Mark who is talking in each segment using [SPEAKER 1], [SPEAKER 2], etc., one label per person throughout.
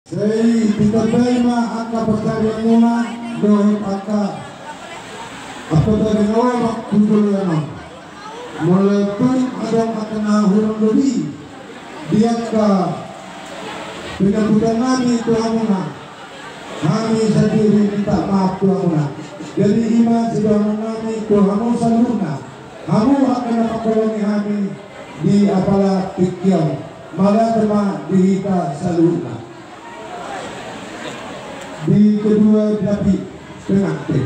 [SPEAKER 1] Sei titabaima aka percaya muna doon aka apa tadi ngawak kudulana mulatun adang akan nahurang lebih dia ka pengabutan kami Tuhan muna kami sendiri minta maaf Tuhan muna jadi iman sudah menami Tuhan saluna kamu akan mengkolongi kami di apalah pikir malah tema dihita saluna di kedua dapit pengantin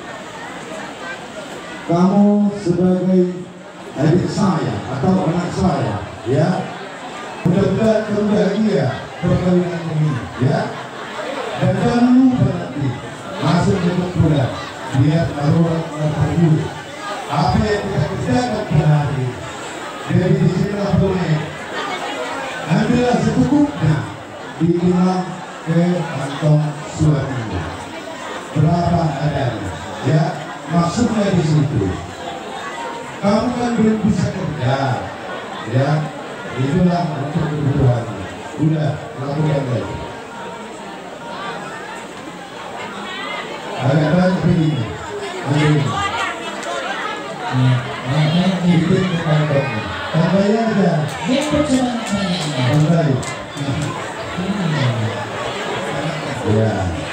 [SPEAKER 1] kamu sebagai adik saya atau anak saya ya mudah-mudahan berbahagia perkawinan ini ya dan jangan lupa nanti masuk untuk bulan lihat darurat tertentu apa yang kita kerjakan pada hari dari disinilah boleh ambillah secukupnya dibilang ke kantong suaminya berapa adanya ya maksudnya di situ kamu kan belum bisa kerja ya itulah untuk kebutuhan udah lakukan lagi agak banyak begini itu kantongnya tambah aja tambah ya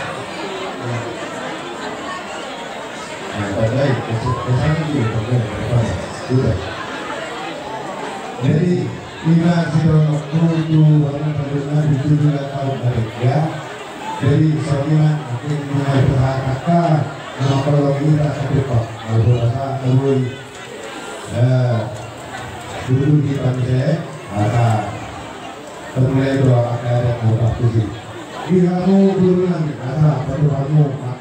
[SPEAKER 1] baik sudah jadi lima sidono kudu orang pada ditujukan tahun ya jadi soalnya mungkin mulai berharapkan kalau kita sedepak kalau rasa terus dulu di pantai ada mulai doa ada yang mau kasih di kamu dulu nanti ada pada kamu